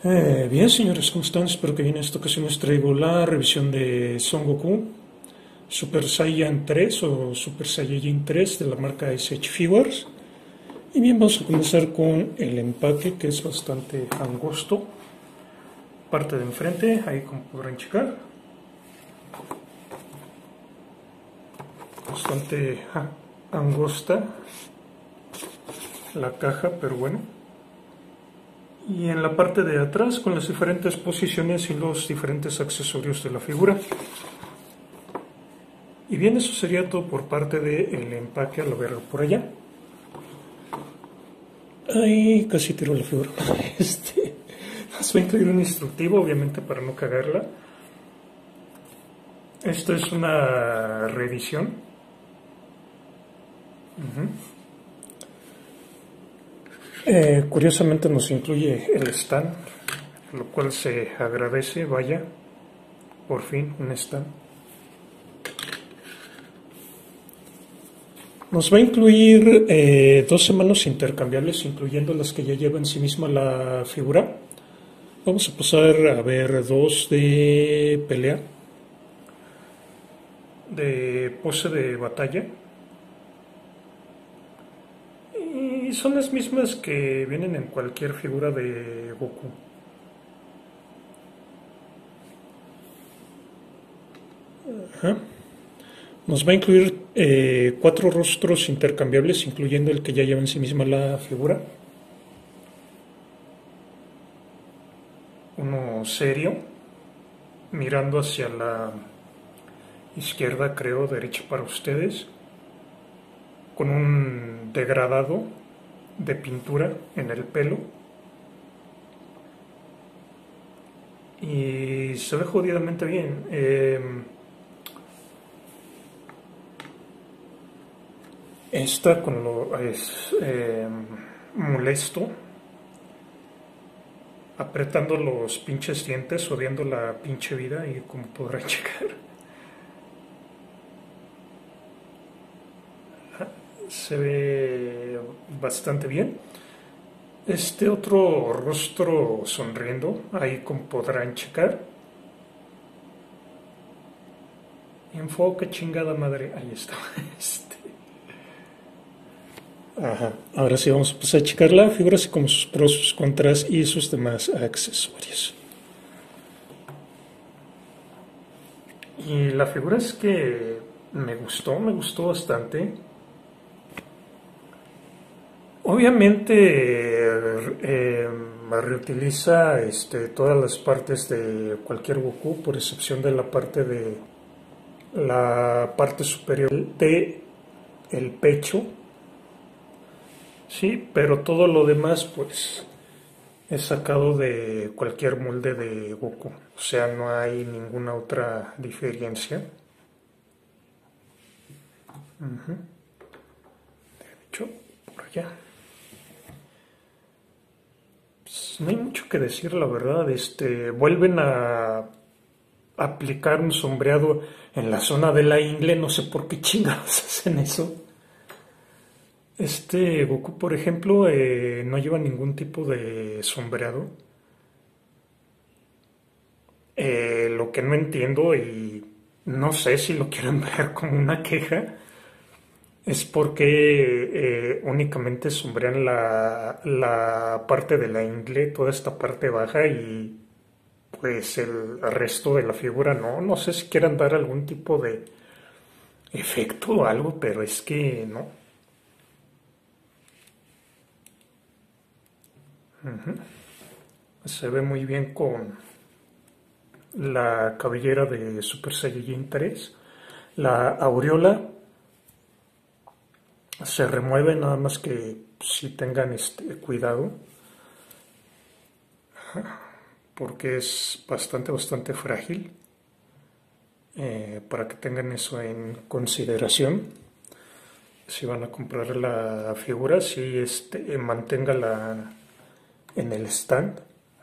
Bien, señores, ¿cómo están? Espero que bien. En esta ocasión les traigo la revisión de Son Goku Super Saiyan 3 o Super Saiyajin 3 de la marca SH Figures. Y bien, vamos a comenzar con el empaque, que es bastante angosto. Parte de enfrente, ahí como podrán checar. Bastante angosta la caja, pero bueno. Y en la parte de atrás con las diferentes posiciones y los diferentes accesorios de la figura. Y bien, eso sería todo por parte del empaque al verlo por allá. Ay, casi tiro la figura. Nos va a incluir un instructivo, obviamente, para no cagarla. Esto es una reedición. Curiosamente nos incluye el stand, lo cual se agradece, vaya, por fin un stand. Nos va a incluir 12 manos intercambiables, incluyendo las que ya lleva en sí misma la figura. Vamos a pasar a ver dos de pelea, de pose de batalla. Y son las mismas que vienen en cualquier figura de Goku. Ajá. Nos va a incluir 4 rostros intercambiables, incluyendo el que ya lleva en sí misma la figura. Uno serio, mirando hacia la izquierda, creo, derecha para ustedes, con un degradado de pintura en el pelo. Y se ve jodidamente bien. Esta con lo es molesto, apretando los pinches dientes, odiando la pinche vida, y como podrán checar, se ve bastante bien. Este otro rostro sonriendo, ahí como podrán checar. Enfoque, chingada madre, ahí está. Ajá. Ahora sí vamos a empezar a checar la figura, así como sus pros, sus contras y sus demás accesorios. Y la figura es que me gustó bastante. Obviamente reutiliza todas las partes de cualquier Goku, por excepción de la parte superior de el pecho. Sí, pero todo lo demás pues es sacado de cualquier molde de Goku. O sea, no hay ninguna otra diferencia. De hecho, por allá. Pues no hay mucho que decir, la verdad. Vuelven a aplicar un sombreado en la zona de la ingle. No sé por qué chingados hacen eso. Goku, por ejemplo, no lleva ningún tipo de sombreado. Lo que no entiendo, y no sé si lo quieren ver como una queja, es porque únicamente sombrean la parte de la ingle, toda esta parte baja, y pues el resto de la figura no. No sé si quieran dar algún tipo de efecto o algo, pero es que no. Se ve muy bien con la cabellera de Super Saiyajin 3. La aureola se remueve, nada más que si tengan cuidado, porque es bastante frágil, para que tengan eso en consideración si van a comprar la figura. Si manténgala en el stand,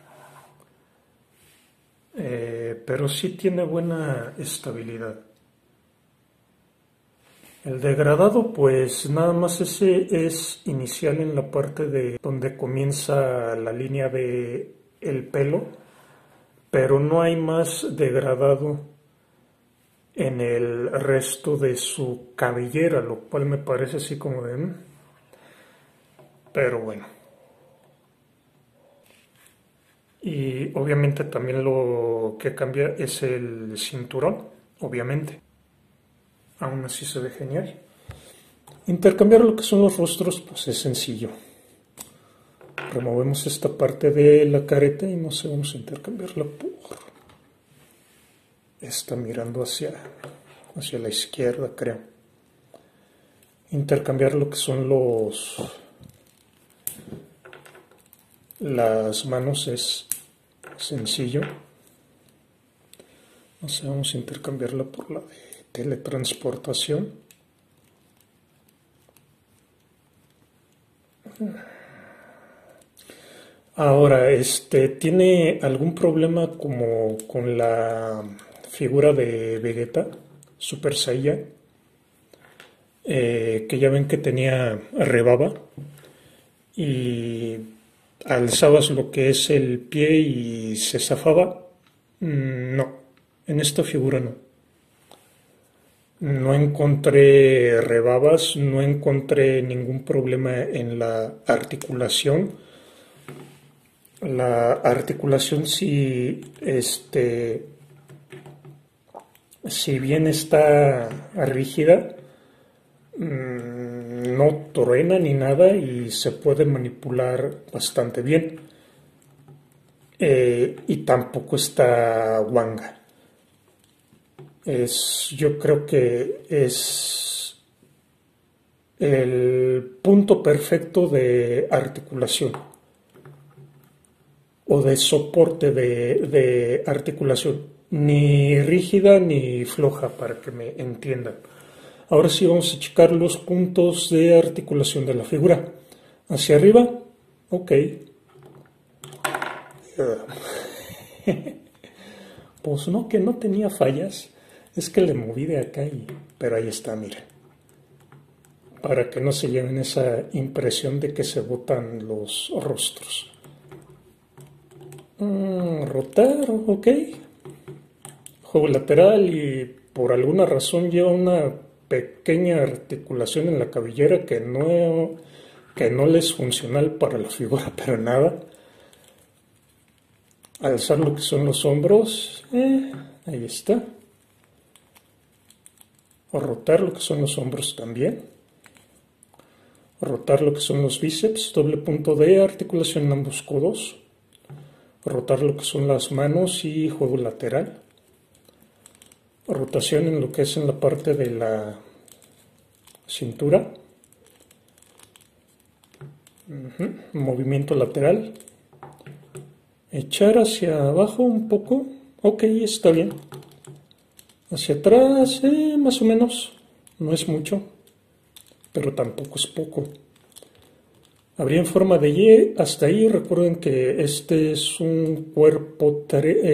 pero sí tiene buena estabilidad. El degradado, pues nada más ese es inicial en la parte de donde comienza la línea de el pelo, pero no hay más degradado en el resto de su cabellera, lo cual me parece así como de... Pero bueno. Y obviamente también lo que cambia es el cinturón, obviamente. Aún así se ve genial. Intercambiar lo que son los rostros, pues es sencillo. Removemos esta parte de la careta y no sé, vamos a intercambiarla por esta mirando hacia la izquierda, creo. Intercambiar lo que son las manos es sencillo. No sé, vamos a intercambiarla por la de teletransportación. Ahora, ¿tiene algún problema como con la figura de Vegeta, Super Saiyan? Que ya ven que tenía rebaba y alzabas lo que es el pie y se zafaba. No, en esta figura no. No encontré rebabas, no encontré ningún problema en la articulación. La articulación sí, si bien está rígida, no truena ni nada y se puede manipular bastante bien. Y tampoco está guanga. Yo creo que es el punto perfecto de articulación o de soporte de articulación, ni rígida ni floja, para que me entiendan. Ahora sí vamos a checar los puntos de articulación de la figura. Hacia arriba, ok. Pues no, que no tenía fallas. Es que le moví de acá pero ahí está, miren. Para que no se lleven esa impresión de que se botan los rostros. Rotar, ok. Juego lateral y por alguna razón lleva una pequeña articulación en la cabellera que no le es funcional para la figura, pero nada. Alzar lo que son los hombros, ahí está. O rotar lo que son los hombros también. Rotar lo que son los bíceps, doble punto de articulación en ambos codos. Rotar lo que son las manos y juego lateral. Rotación en lo que es en la parte de la cintura. Movimiento lateral. Echar hacia abajo un poco. Ok, está bien. Hacia atrás, más o menos. No es mucho, pero tampoco es poco. Habría en forma de Y hasta ahí. Recuerden que este es un cuerpo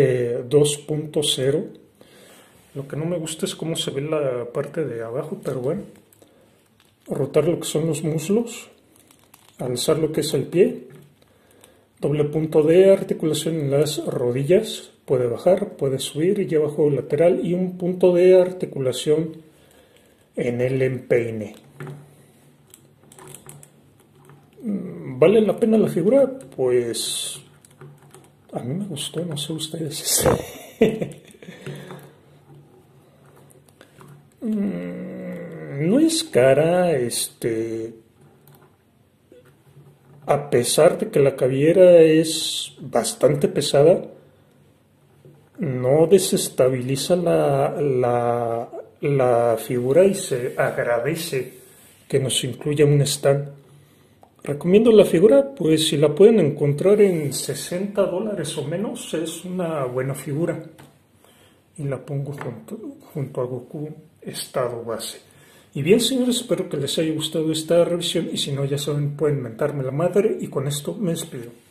2.0. Lo que no me gusta es cómo se ve la parte de abajo, pero bueno. Rotar lo que son los muslos. Alzar lo que es el pie. Doble punto de articulación en las rodillas. Puede bajar, puede subir y lleva juego lateral. Y un punto de articulación en el empeine. ¿Vale la pena la figura? Pues a mí me gustó, no sé ustedes. No es cara, a pesar de que la cabellera es bastante pesada, no desestabiliza la figura y se agradece que nos incluya un stand. Recomiendo la figura, pues si la pueden encontrar en $60 o menos, es una buena figura. Y la pongo junto a Goku estado base. Y bien, señores, espero que les haya gustado esta revisión y si no, ya saben, pueden mentarme la madre y con esto me despido.